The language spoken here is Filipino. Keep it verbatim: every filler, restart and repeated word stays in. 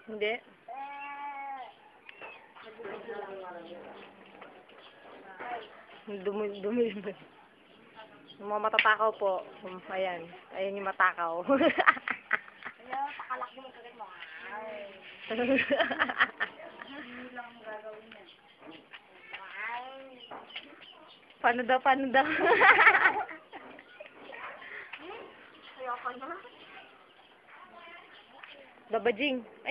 Hindi. Dumi, dumi. Yung mga matatakaw po. Um, ayan. Ayan yung matakaw. Kaya, pakalak mo kagat mo. Ay. Hindi lang gagawin yan. Ay. Paano daw, paano daw? Ayoko na. Babajing. Ay.